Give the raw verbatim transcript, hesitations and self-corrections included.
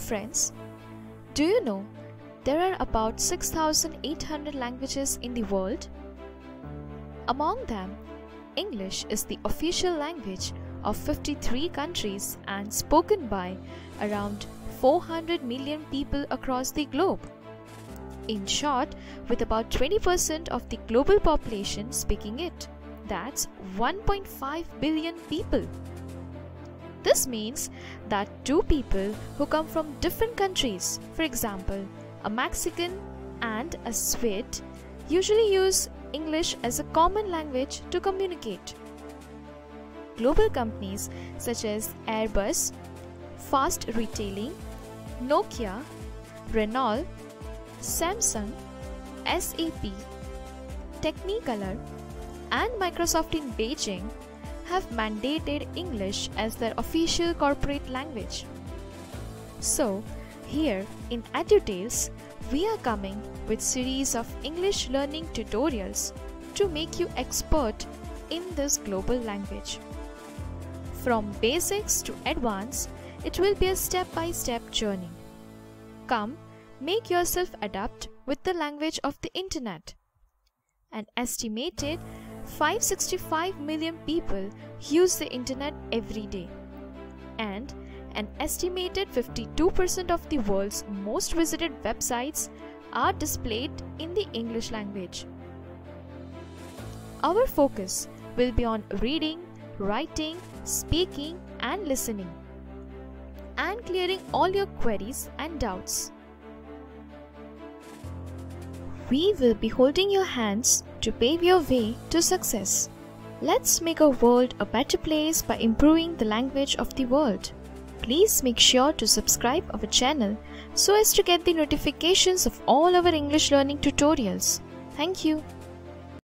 friends, do you know there are about six thousand eight hundred languages in the world? Among them, English is the official language of fifty-three countries and spoken by around four hundred million people across the globe. In short, with about twenty percent of the global population speaking it, that's one point five billion people. This means that two people who come from different countries, for example, a Mexican and a Swede, usually use English as a common language to communicate. Global companies such as Airbus, Fast Retailing, Nokia, Renault, Samsung, S A P, Technicolor, and Microsoft in Beijing have mandated English as their official corporate language. So, here in EduTales, we are coming with series of English learning tutorials to make you expert in this global language. From basics to advanced, it will be a step-by-step journey. Come, make yourself adapt with the language of the internet. An estimated five hundred sixty-five million people use the internet every day, and an estimated fifty-two percent of the world's most visited websites are displayed in the English language. Our focus will be on reading, writing, speaking, and listening, and clearing all your queries and doubts. We will be holding your hands to pave your way to success. Let's make our world a better place by improving the language of the world. Please make sure to subscribe our channel so as to get the notifications of all our English learning tutorials. Thank you.